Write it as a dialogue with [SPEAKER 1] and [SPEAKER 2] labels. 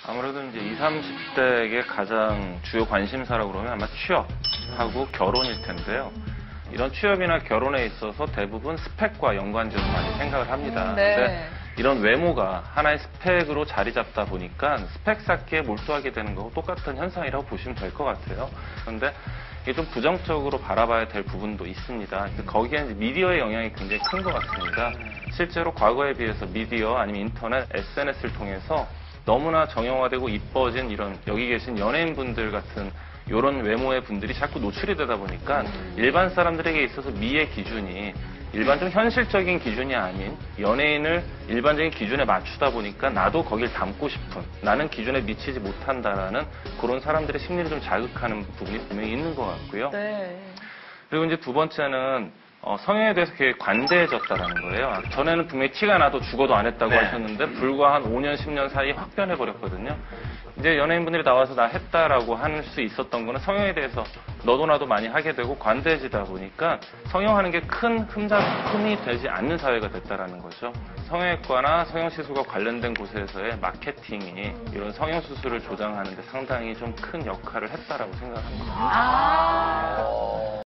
[SPEAKER 1] 아무래도 이제 20, 30대에게 가장 주요 관심사라고 그러면 아마 취업하고 결혼일 텐데요. 이런 취업이나 결혼에 있어서 대부분 스펙과 연관지어서 많이 생각을 합니다.
[SPEAKER 2] 네.
[SPEAKER 1] 근데 이런 외모가 하나의 스펙으로 자리 잡다 보니까 스펙 쌓기에 몰두하게 되는 거고 똑같은 현상이라고 보시면 될 것 같아요. 그런데 이게 좀 부정적으로 바라봐야 될 부분도 있습니다. 거기에 이제 미디어의 영향이 굉장히 큰 것 같습니다. 실제로 과거에 비해서 미디어 아니면 인터넷, SNS를 통해서 너무나 정형화되고 이뻐진 이런 여기 계신 연예인분들 같은 이런 외모의 분들이 자꾸 노출이 되다 보니까 일반 사람들에게 있어서 미의 기준이 일반적인 현실적인 기준이 아닌 연예인을 일반적인 기준에 맞추다 보니까 나도 거길 닮고 싶은 나는 기준에 미치지 못한다라는 그런 사람들의 심리를 좀 자극하는 부분이 분명히 있는 것 같고요.
[SPEAKER 2] 네.
[SPEAKER 1] 그리고 이제 두 번째는 성형에 대해서 되게 관대해졌다라는 거예요. 전에는 분명히 티가 나도 죽어도 안 했다고 하셨는데 불과 한 5년, 10년 사이에 확 변해버렸거든요. 이제 연예인분들이 나와서 나 했다라고 할 수 있었던 거는 성형에 대해서 너도 나도 많이 하게 되고 관대해지다 보니까 성형하는 게 큰 흠이 되지 않는 사회가 됐다라는 거죠. 성형외과나 성형시술과 관련된 곳에서의 마케팅이 이런 성형수술을 조장하는 데 상당히 좀 큰 역할을 했다라고 생각합니다.